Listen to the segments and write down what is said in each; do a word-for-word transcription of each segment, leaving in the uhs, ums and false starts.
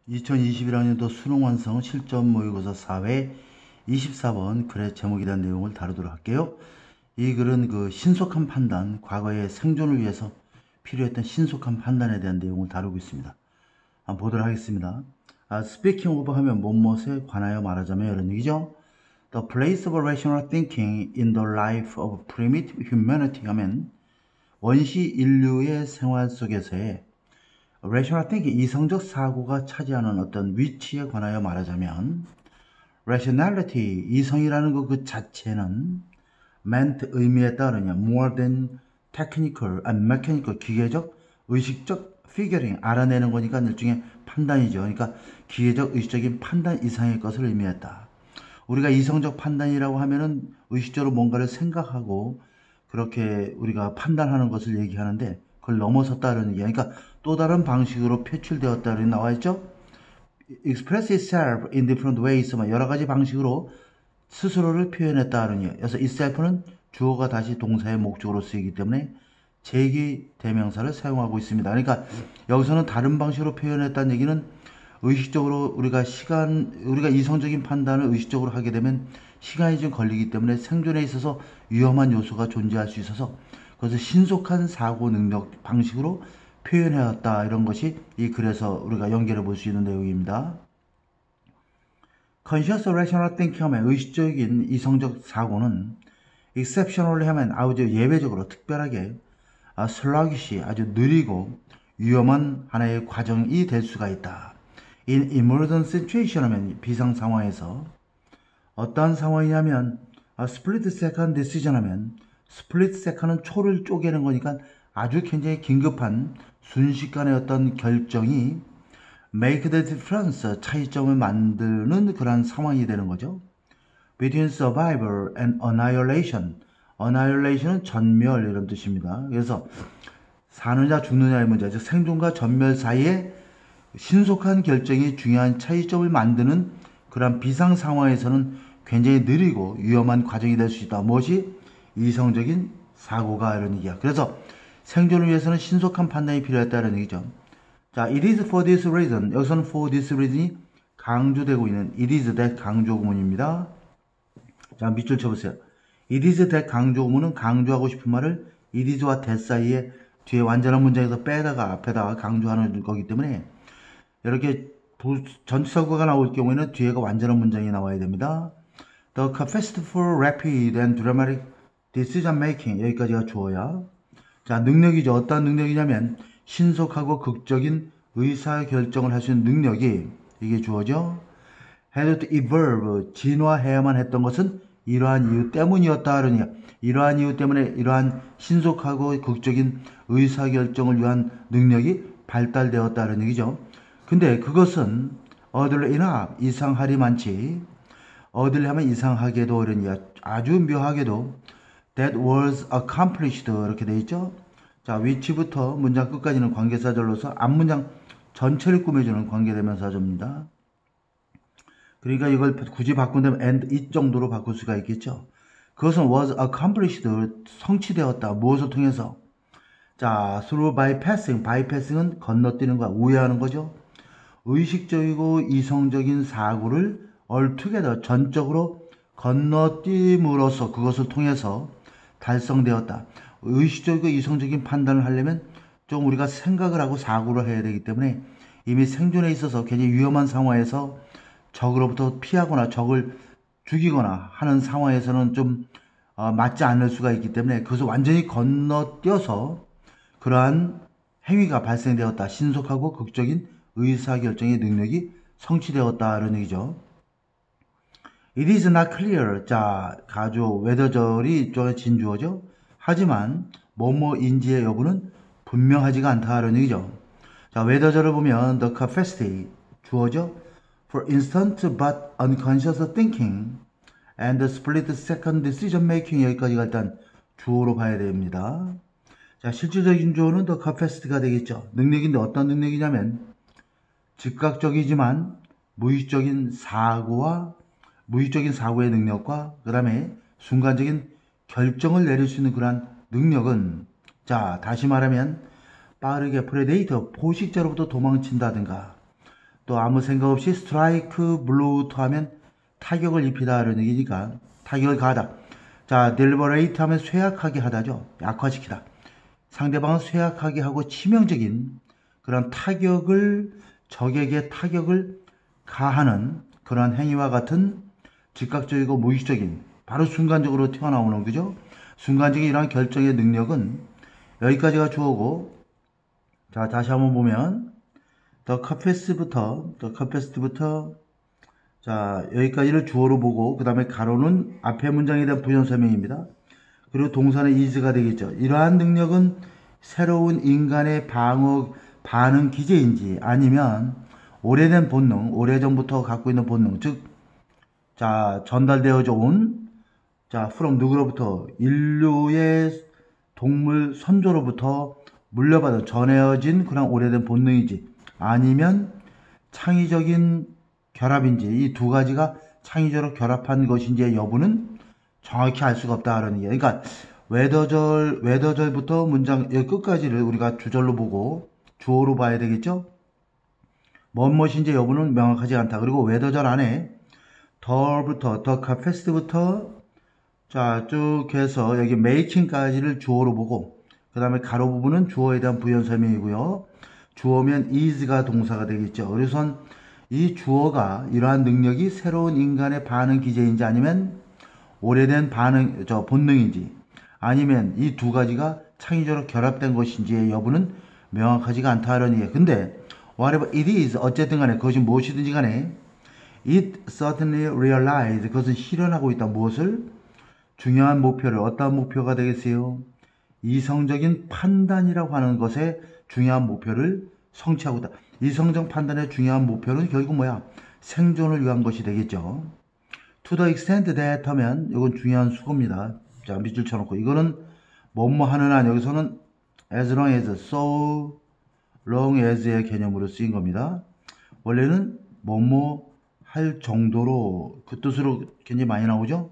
이천이십일 학년도 수능 완성 실전 모의고사 사 회 이십사 번 글의 제목에 대한 내용을 다루도록 할게요. 이 글은 그 신속한 판단, 과거의 생존을 위해서 필요했던 신속한 판단에 대한 내용을 다루고 있습니다. 한번 보도록 하겠습니다. 아, speaking of 하면 뭐뭇에 관하여 말하자면 이런 얘기죠. The place of rational thinking in the life of primitive humanity 하면 원시 인류의 생활 속에서의 rational thinking, 이성적 사고가 차지하는 어떤 위치에 관하여 말하자면 rationality, 이성이라는 것 그 자체는 meant, 의미에 따르냐 more than technical and mechanical, 기계적, 의식적 figuring, 알아내는 거니까 일종의 판단이죠. 그러니까 기계적, 의식적인 판단 이상의 것을 의미했다. 우리가 이성적 판단이라고 하면은 의식적으로 뭔가를 생각하고 그렇게 우리가 판단하는 것을 얘기하는데 그걸 넘어섰다는 얘기야. 그러니까 또 다른 방식으로 표출되었다는 나와 있죠. express itself in different ways, 여러 가지 방식으로 스스로를 표현했다는 얘기. 그래서 itself는 주어가 다시 동사의 목적으로 쓰이기 때문에 제기 대명사를 사용하고 있습니다. 그러니까 여기서는 다른 방식으로 표현했다는 얘기는 의식적으로 우리가 시간, 우리가 이성적인 판단을 의식적으로 하게 되면 시간이 좀 걸리기 때문에 생존에 있어서 위험한 요소가 존재할 수 있어서 그것을 신속한 사고 능력 방식으로 표현해왔다. 이런 것이 이 글에서 우리가 연결해 볼 수 있는 내용입니다. Conscious Rational Thinking 하면 의식적인 이성적 사고는 Exceptionally 하면 아주 예외적으로 특별하게 아, sluggish, 아주 느리고 위험한 하나의 과정이 될 수가 있다. In emergency situation 하면 비상 상황에서 어떠한 상황이냐면 아, split second decision 하면 split second은 초를 쪼개는 거니까 아주 굉장히 긴급한 순식간의 어떤 결정이 make the difference, 차이점을 만드는 그런 상황이 되는 거죠. Between survival and annihilation. annihilation은 전멸 이런 뜻입니다. 그래서 사느냐 죽느냐의 문제, 즉 생존과 전멸 사이에 신속한 결정이 중요한 차이점을 만드는 그런 비상 상황에서는 굉장히 느리고 위험한 과정이 될 수 있다. 무엇이? 이성적인 사고가 이런 얘기야. 그래서 생존을 위해서는 신속한 판단이 필요했다는 얘기죠. 자, it is for this reason. 여기서는 for this reason이 강조되고 있는 it is that 강조 구문입니다. 자, 밑줄 쳐보세요. it is that 강조 구문은 강조하고 싶은 말을 it is와 that 사이에 뒤에 완전한 문장에서 빼다가 앞에다가 강조하는 거기 때문에 이렇게 전치사구가 나올 경우에는 뒤에가 완전한 문장이 나와야 됩니다. The capacity for rapid and dramatic decision making. 여기까지가 주어야. 자, 능력이죠. 어떤 능력이냐면 신속하고 극적인 의사결정을 할 수 있는 능력이 이게 주어죠. had to evolve, 진화해야만 했던 것은 이러한 이유 때문이었다. 그러니까 이러한 이유 때문에 이러한 신속하고 극적인 의사결정을 위한 능력이 발달되었다는 얘기죠. 근데 그것은 oddly enough, 이상하리만치, oddly 하면 이상하게도 그러니까 아주 묘하게도 that was accomplished 이렇게 돼 있죠. 자, 위치부터 문장 끝까지는 관계사절로서 앞문장 전체를 꾸며주는 관계대명사절입니다. 그러니까 이걸 굳이 바꾼다면 and 이 정도로 바꿀 수가 있겠죠. 그것은 was accomplished, 성취되었다. 무엇을 통해서? 자, through bypassing, bypassing은 건너뛰는 거야, 우회하는 거죠. 의식적이고 이성적인 사고를 altogether, 전적으로 건너뛰므로써 그것을 통해서 달성되었다. 의식적이고 이성적인 판단을 하려면 좀 우리가 생각을 하고 사고를 해야 되기 때문에 이미 생존에 있어서 굉장히 위험한 상황에서 적으로부터 피하거나 적을 죽이거나 하는 상황에서는 좀 어, 맞지 않을 수가 있기 때문에 그것을 완전히 건너뛰어서 그러한 행위가 발생되었다. 신속하고 극적인 의사결정의 능력이 성취되었다. 이런 얘기죠. It is not clear. 자, 가조, 웨더절이 이쪽에 진주어죠. 하지만 뭐뭐인지의 여부는 분명하지가 않다. 이런 얘기죠. 자, 웨더절을 보면 the capacity, 주어죠. For instant but unconscious thinking and the split second decision making, 여기까지가 일단 주어로 봐야 됩니다. 자, 실질적인 주어는 the capacity가 되겠죠. 능력인데 어떤 능력이냐면 즉각적이지만 무의식적인 사고와 무의식적인 사고의 능력과 그 다음에 순간적인 결정을 내릴 수 있는 그러한 능력은, 자, 다시 말하면 빠르게 프레데이터, 포식자로부터 도망친다든가 또 아무 생각 없이 스트라이크 블루투 하면 타격을 입히다 이런 얘기니까 타격을 가하다. 자, deliberate 하면 쇠약하게 하다죠. 약화시키다. 상대방을 쇠약하게 하고 치명적인 그런 타격을 적에게 타격을 가하는 그런 행위와 같은 즉각적이고 무의식적인 바로 순간적으로 튀어나오는 거죠. 순간적인 이러한 결정의 능력은 여기까지가 주어고, 자 다시 한번 보면 the capacit부터 the capacit부터 자 여기까지를 주어로 보고 그 다음에 가로는 앞에 문장에 대한 부연 설명입니다. 그리고 동사는 is가 되겠죠. 이러한 능력은 새로운 인간의 방어 반응 기제인지 아니면 오래된 본능, 오래전부터 갖고 있는 본능, 즉, 자, 전달되어져 온, 자, from 누구로부터? 인류의 동물 선조로부터 물려받은, 전해진 그런 오래된 본능이지. 아니면 창의적인 결합인지, 이 두 가지가 창의적으로 결합한 것인지의 여부는 정확히 알 수가 없다. 하는 얘기. 그러니까, 외더절, 외더절부터 문장 끝까지를 우리가 주절로 보고 주어로 봐야 되겠죠? 뭔것인지 여부는 명확하지 않다. 그리고 외더절 안에 더부터 더 카페스트부터 자 쭉 해서 여기 making까지를 주어로 보고 그 다음에 가로 부분은 주어에 대한 부연 설명이고요. 주어면 is가 동사가 되겠죠. 그래서 이 주어가 이러한 능력이 새로운 인간의 반응 기제인지 아니면 오래된 반응 저 본능인지 아니면 이 두 가지가 창의적으로 결합된 것인지의 여부는 명확하지가 않다는 얘기예요. 근데 whatever it is 어쨌든 간에 그것이 무엇이든지 간에 it certainly realized 그것은 실현하고 있다. 무엇을? 중요한 목표를. 어떠한 목표가 되겠어요? 이성적인 판단이라고 하는 것의 중요한 목표를 성취하고 있다. 이성적 판단의 중요한 목표는 결국 뭐야? 생존을 위한 것이 되겠죠. to the extent that 하면 이건 중요한 수고입니다. 자, 밑줄 쳐놓고 이거는 뭐뭐 하는 한 여기서는 as long as, so long as의 개념으로 쓰인 겁니다. 원래는 뭐뭐 할 정도로 그 뜻으로 굉장히 많이 나오죠.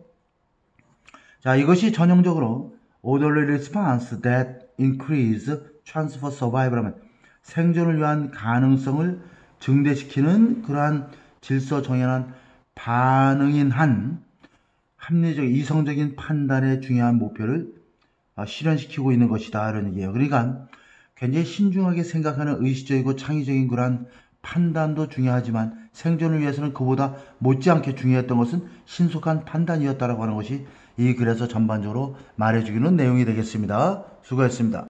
자, 이것이 전형적으로 orderly response that increase chance for survival 하면 생존을 위한 가능성을 증대시키는 그러한 질서 정연한 반응인 한 합리적 이성적인 판단의 중요한 목표를 실현시키고 있는 것이다 이런 얘기예요. 그러니까 굉장히 신중하게 생각하는 의식적이고 창의적인 그러한 판단도 중요하지만 생존을 위해서는 그보다 못지않게 중요했던 것은 신속한 판단이었다라고 하는 것이 이 글에서 전반적으로 말해주기는 내용이 되겠습니다. 수고했습니다.